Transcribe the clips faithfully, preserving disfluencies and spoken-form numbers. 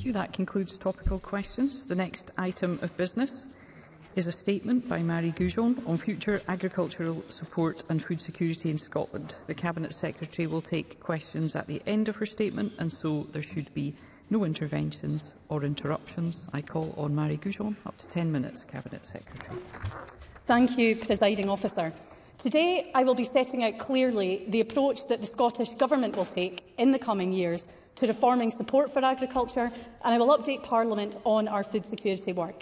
Thank you. That concludes topical questions. The next item of business is a statement by Marie Goujon on future agricultural support and food security in Scotland. The Cabinet Secretary will take questions at the end of her statement, and so there should be no interventions or interruptions. I call on Marie Goujon. Up to ten minutes, Cabinet Secretary. Thank you, Presiding Officer. Today, I will be setting out clearly the approach that the Scottish Government will take in the coming years to reforming support for agriculture, and I will update Parliament on our food security work.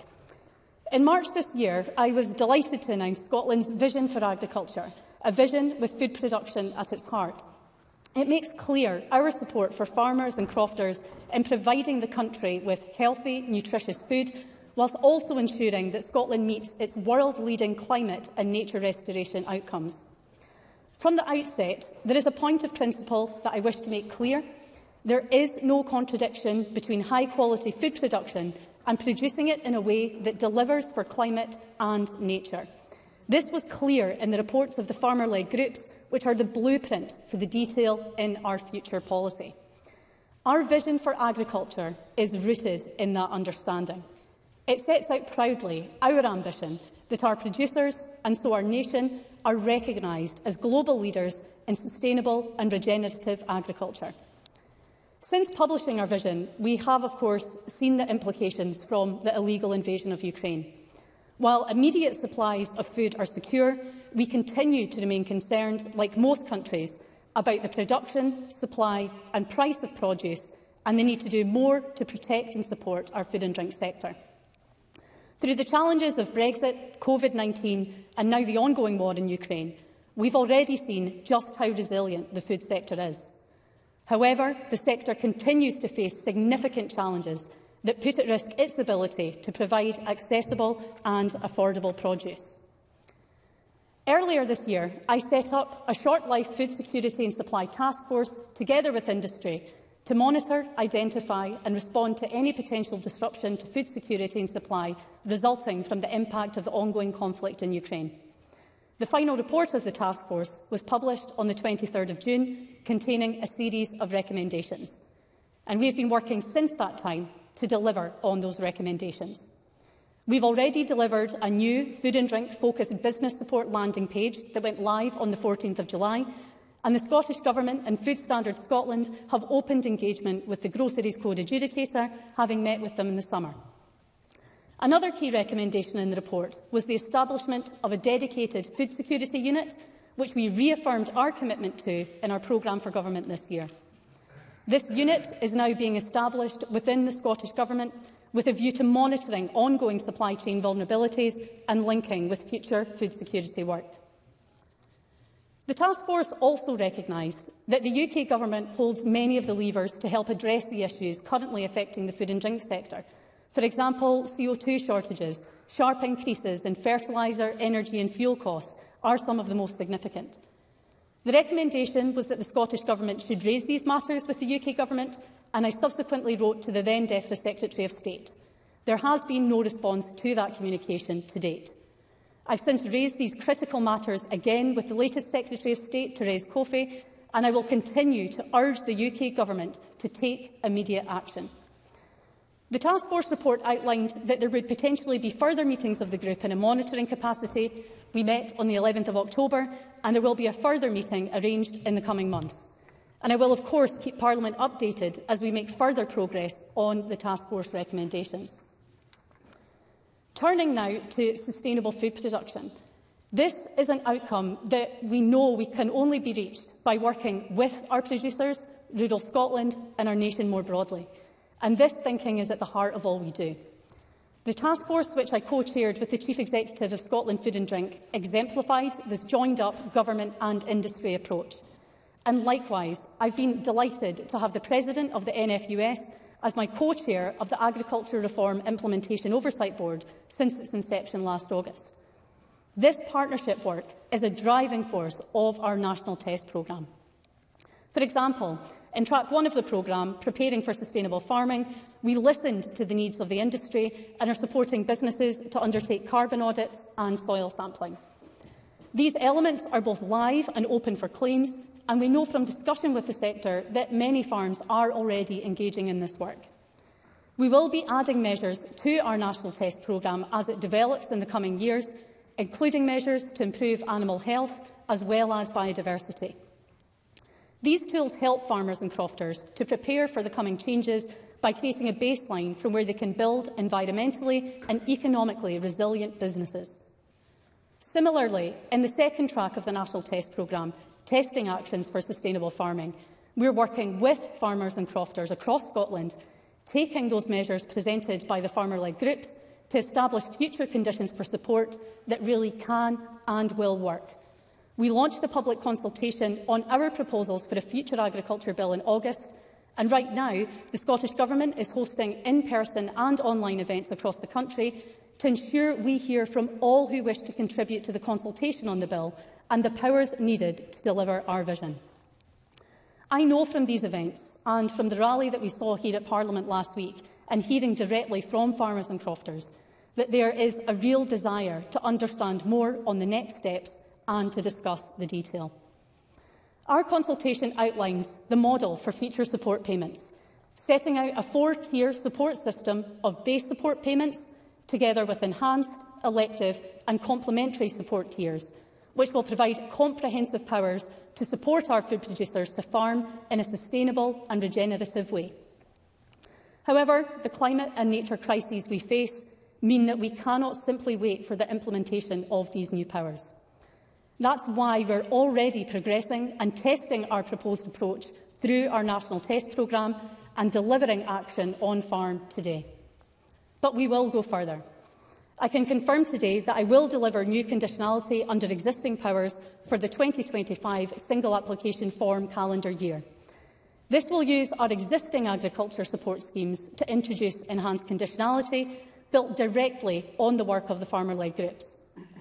In March this year, I was delighted to announce Scotland's vision for agriculture, a vision with food production at its heart. It makes clear our support for farmers and crofters in providing the country with healthy, nutritious food, whilst also ensuring that Scotland meets its world-leading climate and nature restoration outcomes. From the outset, there is a point of principle that I wish to make clear. There is no contradiction between high-quality food production and producing it in a way that delivers for climate and nature. This was clear in the reports of the farmer-led groups, which are the blueprint for the detail in our future policy. Our vision for agriculture is rooted in that understanding. It sets out proudly our ambition that our producers, and so our nation, are recognised as global leaders in sustainable and regenerative agriculture. Since publishing our vision, we have, of course, seen the implications from the illegal invasion of Ukraine. While immediate supplies of food are secure, we continue to remain concerned, like most countries, about the production, supply and price of produce, and the need to do more to protect and support our food and drink sector. Through the challenges of Brexit, COVID nineteen and now the ongoing war in Ukraine, we've already seen just how resilient the food sector is. However, the sector continues to face significant challenges that put at risk its ability to provide accessible and affordable produce. Earlier this year, I set up a short-life food security and supply task force together with industry to monitor, identify and respond to any potential disruption to food security and supply resulting from the impact of the ongoing conflict in Ukraine. The final report of the task force was published on the twenty-third of June, containing a series of recommendations. And we have been working since that time to deliver on those recommendations. We've already delivered a new food and drink focused business support landing page that went live on the fourteenth of July, and the Scottish Government and Food Standards Scotland have opened engagement with the Groceries Code adjudicator, having met with them in the summer. Another key recommendation in the report was the establishment of a dedicated food security unit, which we reaffirmed our commitment to in our programme for government this year. This unit is now being established within the Scottish Government with a view to monitoring ongoing supply chain vulnerabilities and linking with future food security work. The task force also recognised that the U K Government holds many of the levers to help address the issues currently affecting the food and drink sector. For example, C O two shortages, sharp increases in fertiliser, energy and fuel costs are some of the most significant. The recommendation was that the Scottish Government should raise these matters with the U K Government, and I subsequently wrote to the then DEFRA Secretary of State. There has been no response to that communication to date. I've since raised these critical matters again with the latest Secretary of State, Therese Coffey, and I will continue to urge the U K Government to take immediate action. The task force report outlined that there would potentially be further meetings of the group in a monitoring capacity. We met on the eleventh of October, and there will be a further meeting arranged in the coming months. And I will, of course, keep Parliament updated as we make further progress on the task force recommendations. Turning now to sustainable food production. This is an outcome that we know we can only be reached by working with our producers, rural Scotland and our nation more broadly. And this thinking is at the heart of all we do. The task force, which I co-chaired with the Chief Executive of Scotland Food and Drink, exemplified this joined-up government and industry approach. And likewise, I've been delighted to have the President of the N F U S as my co-chair of the Agriculture Reform Implementation Oversight Board since its inception last August. This partnership work is a driving force of our national test programme. For example, in track one of the programme, Preparing for Sustainable Farming, we listened to the needs of the industry and are supporting businesses to undertake carbon audits and soil sampling. These elements are both live and open for claims, and we know from discussion with the sector that many farms are already engaging in this work. We will be adding measures to our national test programme as it develops in the coming years, including measures to improve animal health as well as biodiversity. These tools help farmers and crofters to prepare for the coming changes by creating a baseline from where they can build environmentally and economically resilient businesses. Similarly, in the second track of the National Test Programme, Testing Actions for Sustainable Farming, we're working with farmers and crofters across Scotland, taking those measures presented by the farmer-led groups to establish future conditions for support that really can and will work. We launched a public consultation on our proposals for a future agriculture bill in August, and right now the Scottish Government is hosting in-person and online events across the country to ensure we hear from all who wish to contribute to the consultation on the bill and the powers needed to deliver our vision. I know from these events and from the rally that we saw here at Parliament last week and hearing directly from farmers and crofters that there is a real desire to understand more on the next steps and to discuss the detail. Our consultation outlines the model for future support payments, setting out a four-tier support system of base support payments together with enhanced, elective and complementary support tiers, which will provide comprehensive powers to support our food producers to farm in a sustainable and regenerative way. However, the climate and nature crises we face mean that we cannot simply wait for the implementation of these new powers. That's why we're already progressing and testing our proposed approach through our National Test Programme and delivering action on farm today. But we will go further. I can confirm today that I will deliver new conditionality under existing powers for the twenty twenty-five single application form calendar year. This will use our existing agriculture support schemes to introduce enhanced conditionality built directly on the work of the farmer-led groups.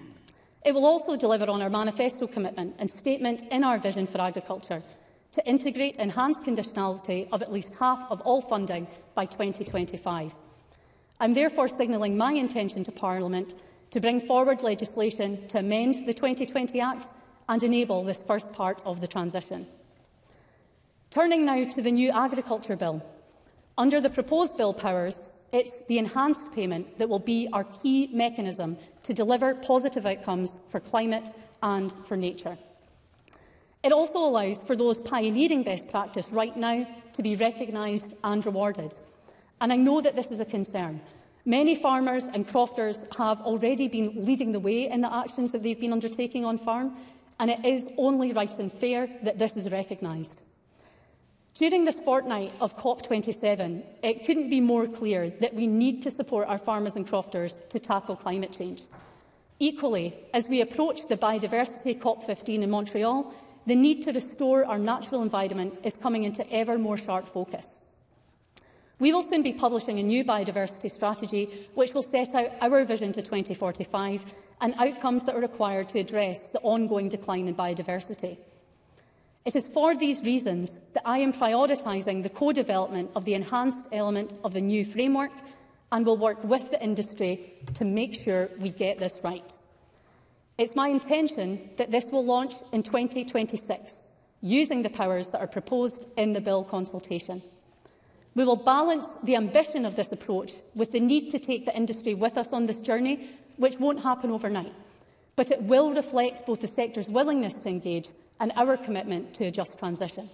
It will also deliver on our manifesto commitment and statement in our vision for agriculture to integrate enhanced conditionality of at least half of all funding by twenty twenty-five. I'm therefore signalling my intention to Parliament to bring forward legislation to amend the twenty twenty Act and enable this first part of the transition. Turning now to the new agriculture bill. Under the proposed bill powers, it's the enhanced payment that will be our key mechanism to deliver positive outcomes for climate and for nature. It also allows for those pioneering best practice right now to be recognised and rewarded. And I know that this is a concern. Many farmers and crofters have already been leading the way in the actions that they've been undertaking on farm, and it is only right and fair that this is recognised. During this fortnight of COP twenty-seven, it couldn't be more clear that we need to support our farmers and crofters to tackle climate change. Equally, as we approach the biodiversity COP fifteen in Montreal, the need to restore our natural environment is coming into ever more sharp focus. We will soon be publishing a new biodiversity strategy which will set out our vision to twenty forty-five and outcomes that are required to address the ongoing decline in biodiversity. It is for these reasons that I am prioritising the co-development of the enhanced element of the new framework and will work with the industry to make sure we get this right. It's my intention that this will launch in twenty twenty-six, using the powers that are proposed in the bill consultation. We will balance the ambition of this approach with the need to take the industry with us on this journey, which won't happen overnight, but it will reflect both the sector's willingness to engage and our commitment to a just transition.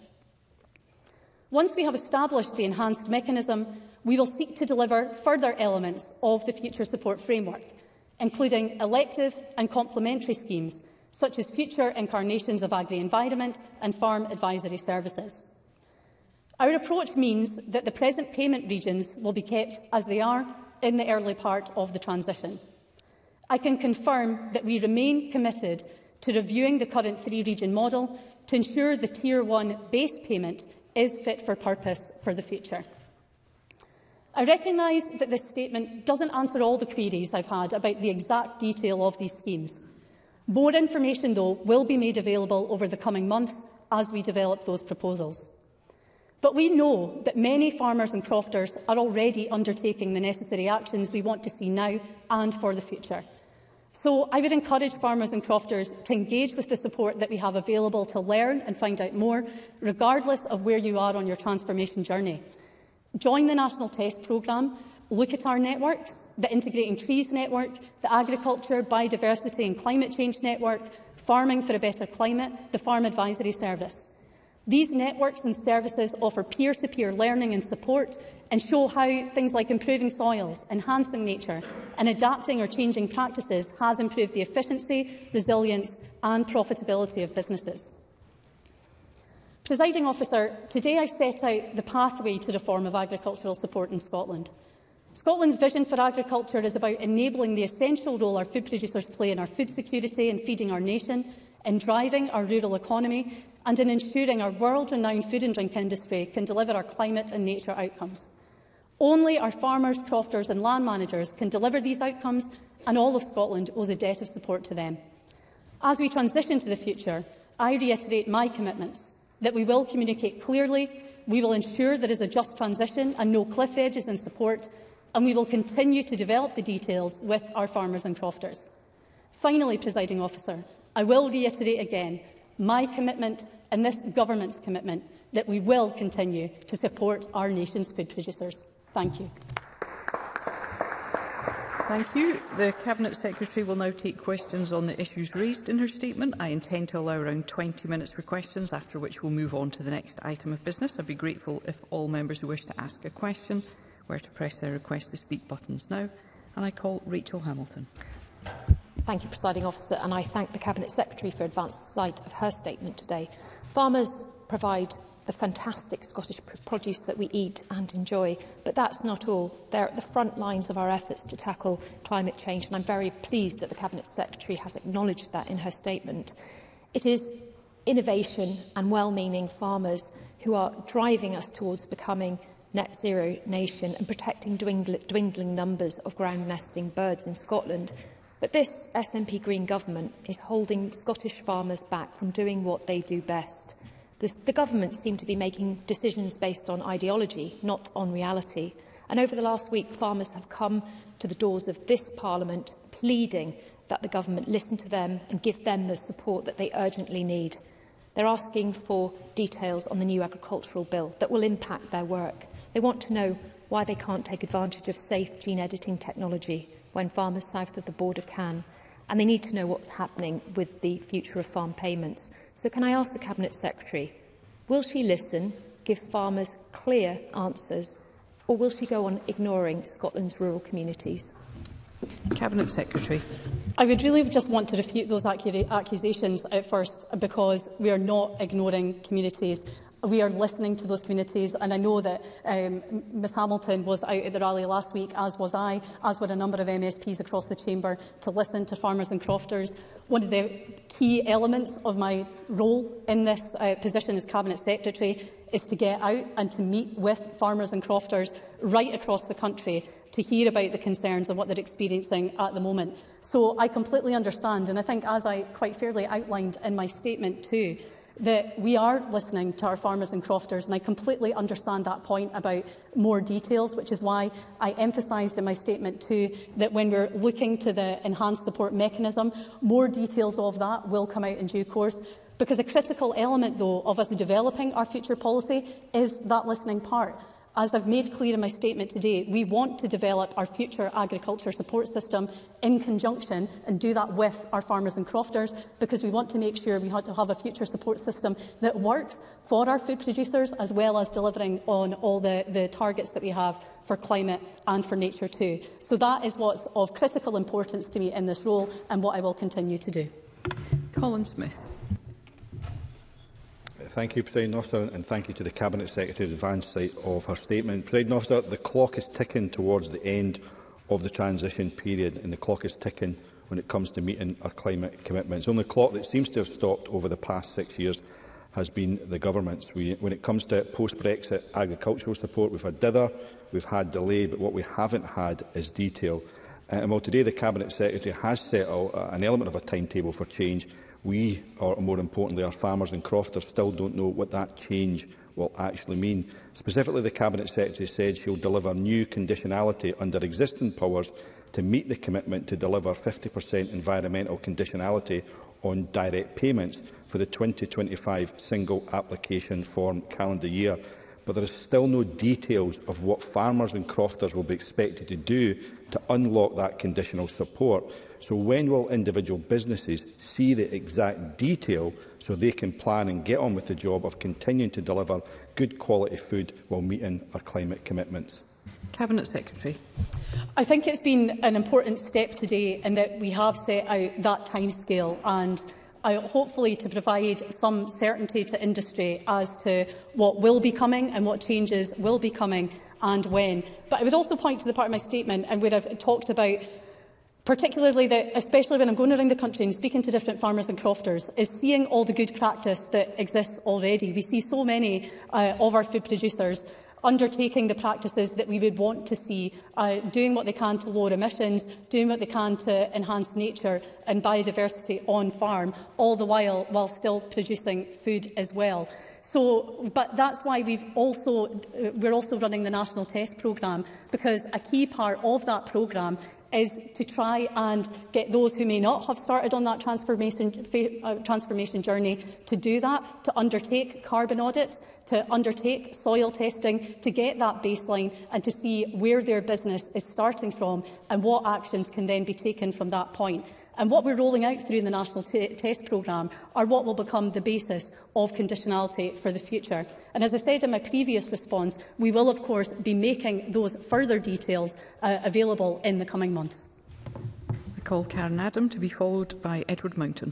Once we have established the enhanced mechanism, we will seek to deliver further elements of the future support framework, including elective and complementary schemes, such as future incarnations of agri-environment and farm advisory services. Our approach means that the present payment regions will be kept as they are in the early part of the transition. I can confirm that we remain committed to reviewing the current three-region model to ensure the Tier one base payment is fit for purpose for the future. I recognise that this statement doesn't answer all the queries I've had about the exact detail of these schemes. More information, though, will be made available over the coming months as we develop those proposals. But we know that many farmers and crofters are already undertaking the necessary actions we want to see now and for the future. So I would encourage farmers and crofters to engage with the support that we have available to learn and find out more, regardless of where you are on your transformation journey. Join the National Test Programme, look at our networks, the Integrating Trees Network, the Agriculture, Biodiversity and Climate Change Network, Farming for a Better Climate, the Farm Advisory Service. These networks and services offer peer-to-peer learning and support and show how things like improving soils, enhancing nature and adapting or changing practices has improved the efficiency, resilience and profitability of businesses. Presiding Officer, today I set out the pathway to reform of agricultural support in Scotland. Scotland's vision for agriculture is about enabling the essential role our food producers play in our food security and feeding our nation, in driving our rural economy and in ensuring our world-renowned food and drink industry can deliver our climate and nature outcomes. Only our farmers, crofters and land managers can deliver these outcomes, and all of Scotland owes a debt of support to them. As we transition to the future, I reiterate my commitments that we will communicate clearly, we will ensure there is a just transition and no cliff edges in support, and we will continue to develop the details with our farmers and crofters. Finally, Presiding Officer, I will reiterate again my commitment and this Government's commitment that we will continue to support our nation's food producers. Thank you. Thank you. The Cabinet Secretary will now take questions on the issues raised in her statement. I intend to allow around twenty minutes for questions, after which we'll move on to the next item of business. I'd be grateful if all members who wish to ask a question were to press their request to speak buttons now. And I call Rachel Hamilton. Thank you, Presiding Officer, and I thank the Cabinet Secretary for advanced sight of her statement today. Farmers provide the fantastic Scottish produce that we eat and enjoy, but that's not all. They're at the front lines of our efforts to tackle climate change, and I'm very pleased that the Cabinet Secretary has acknowledged that in her statement. It is innovation and well-meaning farmers who are driving us towards becoming net zero nation and protecting dwindling numbers of ground nesting birds in Scotland. But this S N P Green government is holding Scottish farmers back from doing what they do best. The, the government seem to be making decisions based on ideology, not on reality. And over the last week, farmers have come to the doors of this Parliament pleading that the government listen to them and give them the support that they urgently need. They're asking for details on the new agricultural bill that will impact their work. They want to know why they can't take advantage of safe gene editing technology when farmers south of the border can. And they need to know what's happening with the future of farm payments. So can I ask the Cabinet Secretary, will she listen, give farmers clear answers, or will she go on ignoring Scotland's rural communities? Cabinet Secretary. I would really just want to refute those accusations at first, because we are not ignoring communities. We are listening to those communities, and I know that um, Miz Hamilton was out at the rally last week, as was I, as were a number of M S Ps across the chamber, to listen to farmers and crofters. One of the key elements of my role in this uh, position as Cabinet Secretary is to get out and to meet with farmers and crofters right across the country to hear about the concerns and what they're experiencing at the moment. So I completely understand, and I think, as I quite fairly outlined in my statement too, that we are listening to our farmers and crofters, and I completely understand that point about more details, which is why I emphasised in my statement too that when we're looking to the enhanced support mechanism, more details of that will come out in due course. Because a critical element, though, of us developing our future policy is that listening part. As I've made clear in my statement today, we want to develop our future agriculture support system in conjunction and do that with our farmers and crofters, because we want to make sure we have a future support system that works for our food producers, as well as delivering on all the, the targets that we have for climate and for nature too. So that is what's of critical importance to me in this role, and what I will continue to do. Colin Smith. Thank you, Presiding Officer, and thank you to the Cabinet Secretary for advance sight of her statement. Presiding Officer, the clock is ticking towards the end of the transition period, and the clock is ticking when it comes to meeting our climate commitments. The only clock that seems to have stopped over the past six years has been the government's. We, when it comes to post-Brexit agricultural support, we've had dither, we've had delay, but what we haven't had is detail. Uh, and while today the Cabinet Secretary has set out uh, an element of a timetable for change, we, or more importantly our farmers and crofters, still don't know what that change will actually mean. Specifically, the Cabinet Secretary said she will deliver new conditionality under existing powers to meet the commitment to deliver fifty percent environmental conditionality on direct payments for the twenty twenty-five single application form calendar year. but there is still no details of what farmers and crofters will be expected to do to unlock that conditional support. So when will individual businesses see the exact detail so they can plan and get on with the job of continuing to deliver good quality food while meeting our climate commitments? Cabinet Secretary. I think it's been an important step today in that we have set out that timescale and uh, hopefully to provide some certainty to industry as to what will be coming and what changes will be coming and when. But I would also point to the part of my statement and where I've talked about particularly that, especially when I'm going around the country and speaking to different farmers and crofters, is seeing all the good practice that exists already. We see so many uh, of our food producers undertaking the practices that we would want to see, uh, doing what they can to lower emissions, doing what they can to enhance nature and biodiversity on farm, all the while while still producing food as well. So, but that's why we've also, uh, we're also running the National Test Programme, because a key part of that programme is to try and get those who may not have started on that transformation, uh, transformation journey to do that, to undertake carbon audits, to undertake soil testing, to get that baseline and to see where their business is starting from and what actions can then be taken from that point. And what we're rolling out through the National Test Programme are what will become the basis of conditionality for the future. And as I said in my previous response, we will of course be making those further details uh, available in the coming months. I call Karen Adam to be followed by Edward Mountain.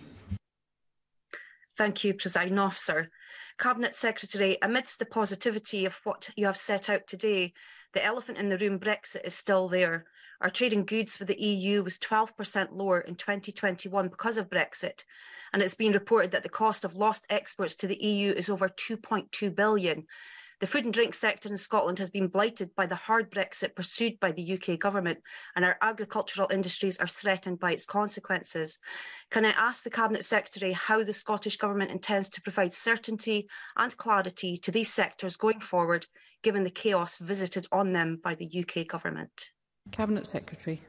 Thank you, Presiding Officer. Cabinet Secretary, amidst the positivity of what you have set out today, the elephant in the room, Brexit, is still there. Our trade in goods with the E U was twelve percent lower in twenty twenty-one because of Brexit, and it's been reported that the cost of lost exports to the E U is over two point two billion pounds. The food and drink sector in Scotland has been blighted by the hard Brexit pursued by the U K government, and our agricultural industries are threatened by its consequences. Can I ask the Cabinet Secretary how the Scottish Government intends to provide certainty and clarity to these sectors going forward, given the chaos visited on them by the U K government? Cabinet Secretary.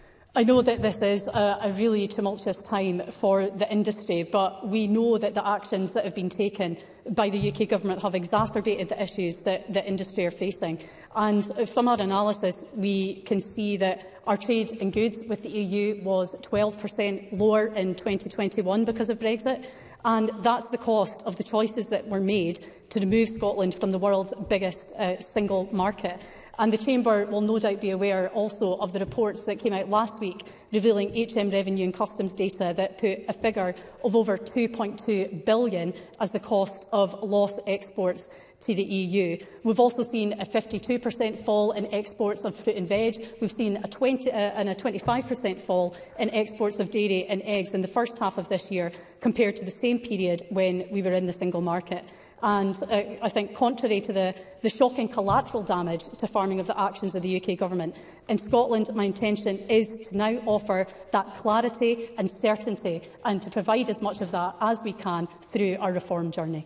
I know that this is a, a really tumultuous time for the industry, but we know that the actions that have been taken by the U K Government have exacerbated the issues that the industry are facing. And from our analysis, we can see that our trade in goods with the E U was twelve percent lower in twenty twenty-one because of Brexit. And that's the cost of the choices that were made to remove Scotland from the world's biggest uh, single market. And the Chamber will no doubt be aware also of the reports that came out last week revealing H M revenue and customs data that put a figure of over two point two billion pounds as the cost of lost exports to the E U. We've also seen a fifty-two percent fall in exports of fruit and veg. We've seen a twenty uh, and a twenty-five percent fall in exports of dairy and eggs in the first half of this year compared to the same period when we were in the single market. And uh, I think, contrary to the, the shocking collateral damage to farming of the actions of the U K Government, in Scotland my intention is to now offer that clarity and certainty and to provide as much of that as we can through our reform journey.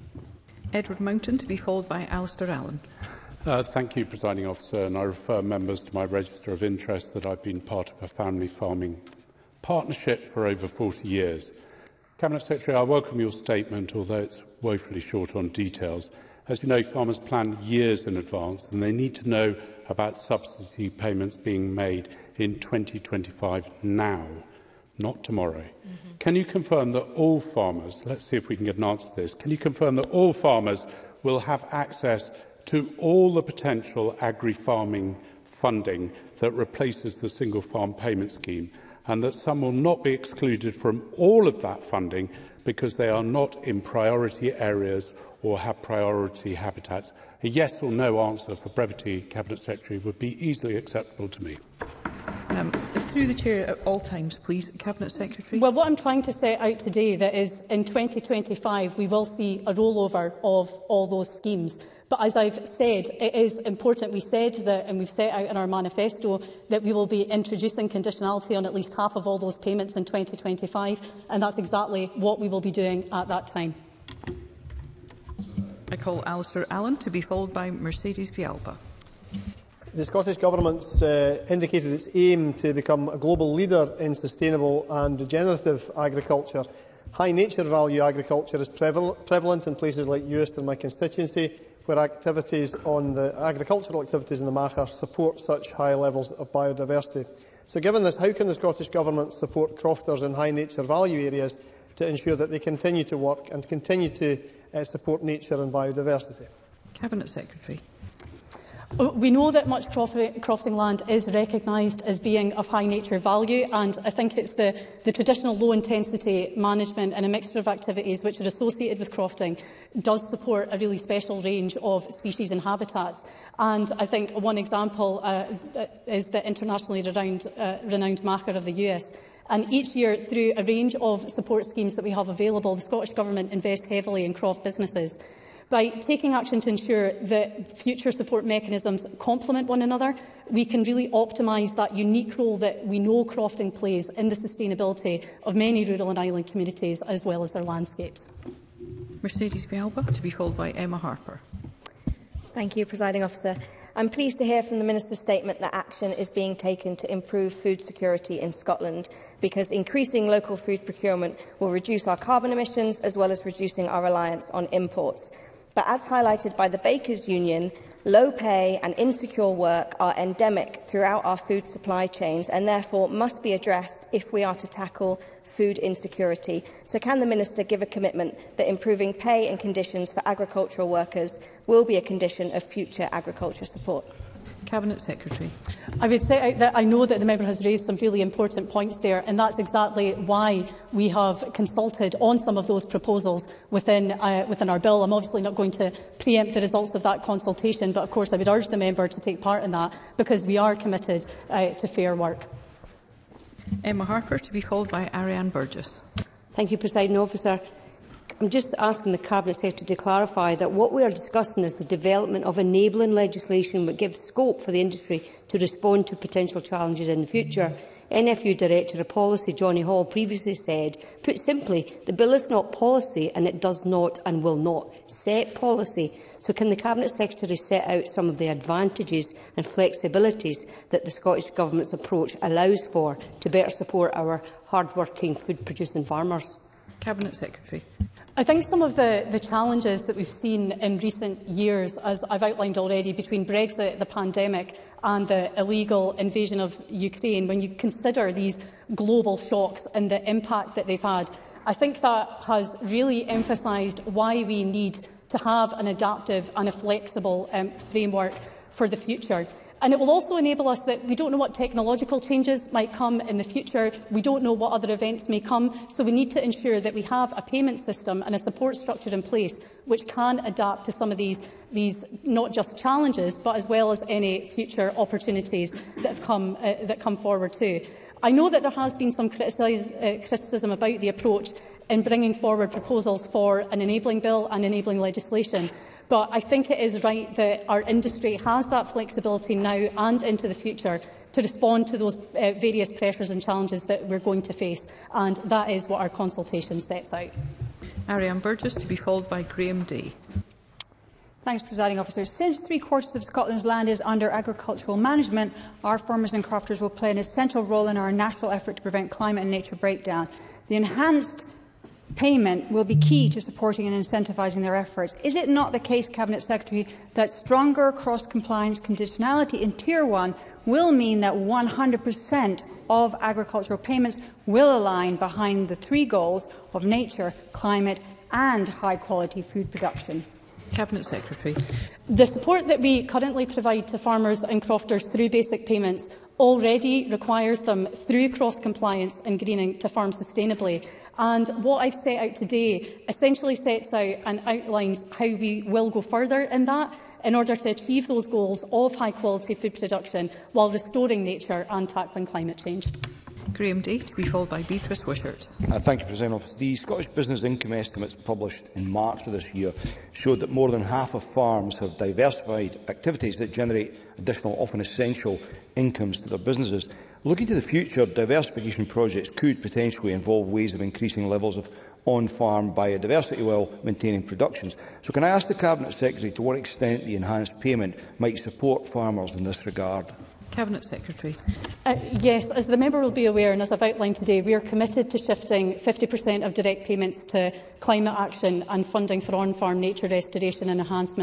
Edward Mountain to be followed by Alistair Allen. Uh, thank you, Presiding Officer, and I refer members to my register of interest that I've been part of a family farming partnership for over forty years. Cabinet Secretary, I welcome your statement, although it's woefully short on details. As you know, farmers plan years in advance and they need to know about subsidy payments being made in twenty twenty-five now, not tomorrow. Mm-hmm. Can you confirm that all farmers, let's see if we can get an answer to this, can you confirm that all farmers will have access to all the potential agri-farming funding that replaces the single farm payment scheme, and that some will not be excluded from all of that funding because they are not in priority areas or have priority habitats? A yes or no answer for brevity, Cabinet Secretary, would be easily acceptable to me. Um, through the Chair at all times, please. Cabinet Secretary. Well, what I'm trying to set out today that is in twenty twenty-five we will see a rollover of all those schemes. But as I've said, it is important. We said that, and we've set out in our manifesto, that we will be introducing conditionality on at least half of all those payments in twenty twenty-five, and that's exactly what we will be doing at that time. I call Alistair Allen to be followed by Mercedes Vialba. The Scottish Government's uh, indicated its aim to become a global leader in sustainable and regenerative agriculture. High nature value agriculture is preval prevalent in places like Euston, my constituency, where activities on the agricultural activities in the Machar support such high levels of biodiversity. So given this, how can the Scottish Government support crofters in high nature value areas to ensure that they continue to work and continue to uh, support nature and biodiversity? Cabinet Secretary. We know that much crofting land is recognised as being of high nature value, and I think it's the, the traditional low-intensity management and a mixture of activities which are associated with crofting does support a really special range of species and habitats. And I think one example uh, is the internationally renowned, uh, renowned Machar of the U S. And each year, through a range of support schemes that we have available, the Scottish Government invests heavily in croft businesses. By taking action to ensure that future support mechanisms complement one another, we can really optimise that unique role that we know crofting plays in the sustainability of many rural and island communities, as well as their landscapes. Mercedes Vialba, to be followed by Emma Harper. Thank you, Presiding Officer. I'm pleased to hear from the Minister's statement that action is being taken to improve food security in Scotland, because increasing local food procurement will reduce our carbon emissions as well as reducing our reliance on imports. But as highlighted by the Bakers Union, low pay and insecure work are endemic throughout our food supply chains and therefore must be addressed if we are to tackle food insecurity. So can the Minister give a commitment that improving pay and conditions for agricultural workers will be a condition of future agriculture support? Cabinet Secretary. I would say that I know that the member has raised some really important points there, and that's exactly why we have consulted on some of those proposals within, uh, within our bill. I'm obviously not going to preempt the results of that consultation, but of course I would urge the member to take part in that, because we are committed uh, to fair work. Emma Harper, to be followed by Ariane Burgess. Thank you, Presiding Officer. I'm just asking the Cabinet Secretary to clarify that what we are discussing is the development of enabling legislation that gives scope for the industry to respond to potential challenges in the future. N F U Director of Policy Johnny Hall previously said, put simply, the bill is not policy and it does not and will not set policy. So can the Cabinet Secretary set out some of the advantages and flexibilities that the Scottish Government's approach allows for to better support our hard-working food-producing farmers? Cabinet Secretary. I think some of the, the challenges that we've seen in recent years, as I've outlined already, between Brexit, the pandemic and the illegal invasion of Ukraine, when you consider these global shocks and the impact that they've had, I think that has really emphasised why we need to have an adaptive and a flexible um, framework for the future. And it will also enable us that we don't know what technological changes might come in the future. We don't know what other events may come. So we need to ensure that we have a payment system and a support structure in place which can adapt to some of these, these not just challenges, but as well as any future opportunities that have come, uh, that come forward too. I know that there has been some uh, criticism about the approach in bringing forward proposals for an enabling bill and enabling legislation. But I think it is right that our industry has that flexibility now and into the future to respond to those uh, various pressures and challenges that we're going to face. And that is what our consultation sets out. Ariane Burgess, to be followed by Graham Day. Thanks, Presiding Officer. Since three-quarters of Scotland's land is under agricultural management, our farmers and crofters will play an essential role in our national effort to prevent climate and nature breakdown. The enhanced payment will be key to supporting and incentivising their efforts. Is it not the case, Cabinet Secretary, that stronger cross-compliance conditionality in Tier one will mean that one hundred percent of agricultural payments will align behind the three goals of nature, climate and high-quality food production? Cabinet Secretary. The support that we currently provide to farmers and crofters through basic payments already requires them, through cross-compliance and greening, to farm sustainably. And what I've set out today essentially sets out and outlines how we will go further in that in order to achieve those goals of high-quality food production while restoring nature and tackling climate change. Graham Day, to be followed by Beatrice Wishart. Uh, thank you, President Officer. The Scottish Business Income estimates published in March of this year showed that more than half of farms have diversified activities that generate additional, often essential, incomes to their businesses. Looking to the future, diversification projects could potentially involve ways of increasing levels of on-farm biodiversity while maintaining productions. So can I ask the Cabinet Secretary to what extent the enhanced payment might support farmers in this regard? Cabinet Secretary. Uh, yes, as the member will be aware, and as I've outlined today, we are committed to shifting fifty percent of direct payments to climate action and funding for on-farm nature restoration and enhancement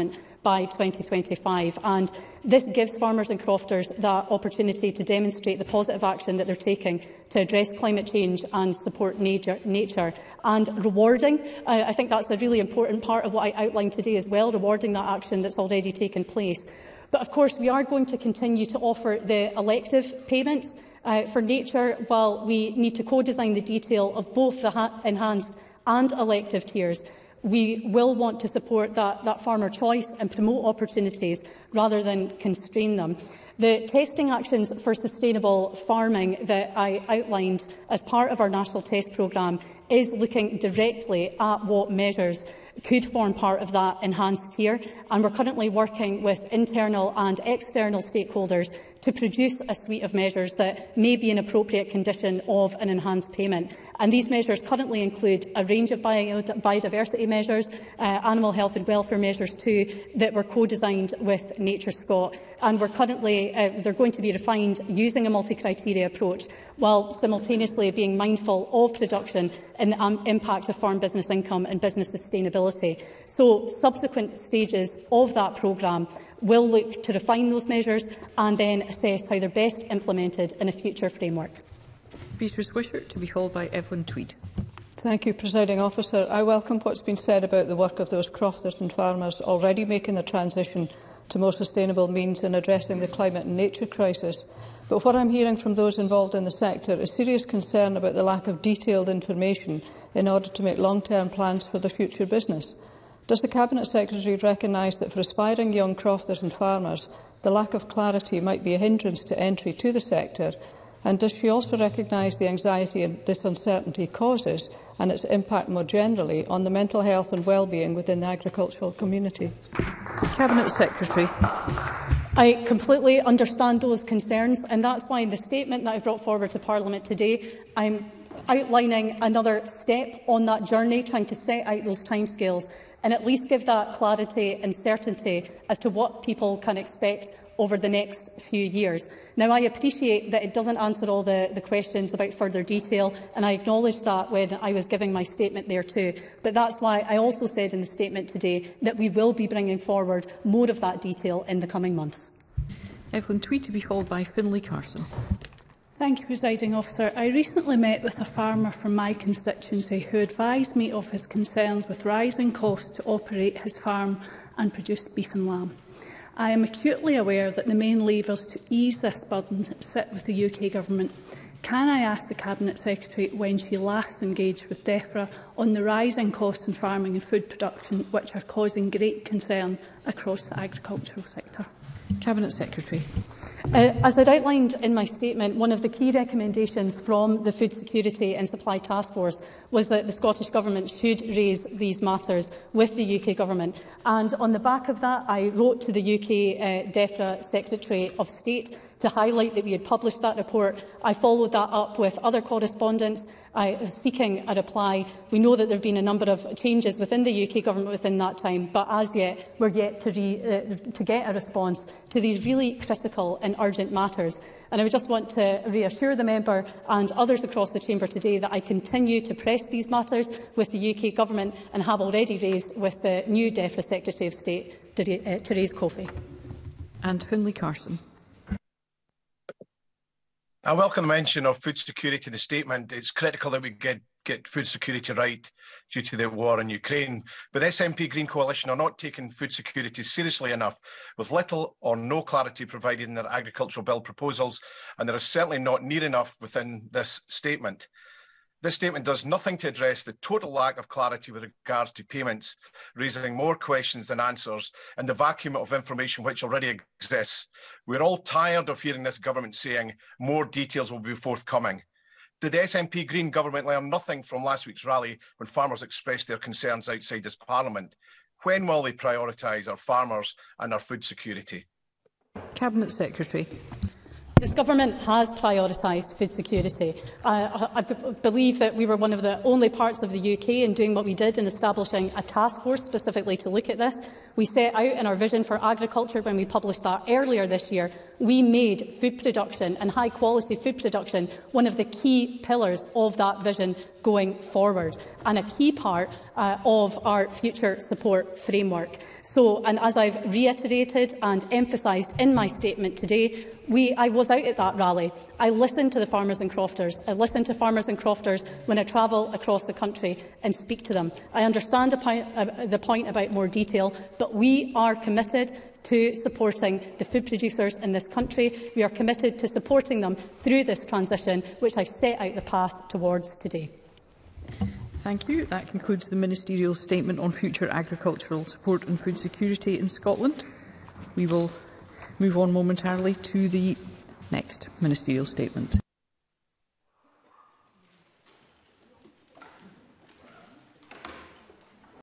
by twenty twenty-five. And this gives farmers and crofters that opportunity to demonstrate the positive action that they're taking to address climate change and support nature, nature. and rewarding. Uh, I think that's a really important part of what I outlined today as well, rewarding that action that's already taken place. But of course, we are going to continue to offer the elective payments uh, for nature, while we need to co-design the detail of both the enhanced and elective tiers. We will want to support that, that farmer choice and promote opportunities rather than constrain them. The testing actions for sustainable farming that I outlined as part of our national test programme is looking directly at what measures could form part of that enhanced tier, and we're currently working with internal and external stakeholders to produce a suite of measures that may be an appropriate condition of an enhanced payment. And these measures currently include a range of biodiversity measures, uh, animal health and welfare measures too, that were co-designed with Nature Scot. And we're currently, uh, they're going to be refined using a multi-criteria approach, while simultaneously being mindful of production and the um, impact of farm business income and business sustainability. So subsequent stages of that programme will look to refine those measures and then assess how they're best implemented in a future framework. Beatrice Wishart, to be followed by Evelyn Tweed. Thank you, Presiding Officer. I welcome what's been said about the work of those crofters and farmers already making the transition to more sustainable means in addressing the climate and nature crisis. But what I'm hearing from those involved in the sector is serious concern about the lack of detailed information in order to make long-term plans for their future business. Does the Cabinet Secretary recognise that for aspiring young crofters and farmers, the lack of clarity might be a hindrance to entry to the sector? And does she also recognise the anxiety this uncertainty causes and its impact more generally on the mental health and well-being within the agricultural community? Cabinet Secretary. I completely understand those concerns, and that's why in the statement that I brought forward to Parliament today, I'm outlining another step on that journey, trying to set out those timescales and at least give that clarity and certainty as to what people can expect over the next few years. Now, I appreciate that it doesn't answer all the, the questions about further detail, and I acknowledge that when I was giving my statement there too. But that's why I also said in the statement today that we will be bringing forward more of that detail in the coming months. Evelyn Tweed, to be followed by Finlay Carson. Thank you, Presiding Officer. I recently met with a farmer from my constituency who advised me of his concerns with rising costs to operate his farm and produce beef and lamb. I am acutely aware that the main levers to ease this burden sit with the U K Government. Can I ask the Cabinet Secretary when she last engaged with DEFRA on the rising costs in farming and food production, which are causing great concern across the agricultural sector? Cabinet Secretary. Uh, as I outlined in my statement, one of the key recommendations from the Food Security and Supply Task Force was that the Scottish Government should raise these matters with the U K Government. And on the back of that, I wrote to the U K uh, DEFRA Secretary of State to highlight that we had published that report. I followed that up with other correspondence uh, seeking a reply. We know that there have been a number of changes within the U K Government within that time, but as yet we're yet to, re, uh, to get a response to these really critical and urgent matters. And I would just want to reassure the member and others across the chamber today that I continue to press these matters with the U K Government and have already raised with the new DEFRA Secretary of State, uh, Therese Coffey. And Finlay Carson. I welcome the mention of food security in the statement. It's critical that we get, get food security right due to the war in Ukraine. But the S N P Green Coalition are not taking food security seriously enough, with little or no clarity provided in their agricultural bill proposals, and there is certainly not near enough within this statement. This statement does nothing to address the total lack of clarity with regards to payments, raising more questions than answers, and the vacuum of information which already exists. We're all tired of hearing this government saying more details will be forthcoming. Did the S N P Green government learn nothing from last week's rally when farmers expressed their concerns outside this Parliament? When will they prioritise our farmers and our food security? Cabinet Secretary. This Government has prioritised food security. Uh, I, I b believe that we were one of the only parts of the U K in doing what we did in establishing a task force specifically to look at this. We set out in our vision for agriculture when we published that earlier this year. We made food production and high quality food production one of the key pillars of that vision going forward and a key part uh, of our future support framework. So, and as I've reiterated and emphasised in my statement today, We, I was out at that rally. I listened to the farmers and crofters. I listen to farmers and crofters when I travel across the country and speak to them. I understand the point, uh, the point about more detail, but we are committed to supporting the food producers in this country. We are committed to supporting them through this transition, which I've set out the path towards today. Thank you. That concludes the Ministerial Statement on Future Agricultural Support and Food Security in Scotland. We will move on momentarily to the next Ministerial Statement.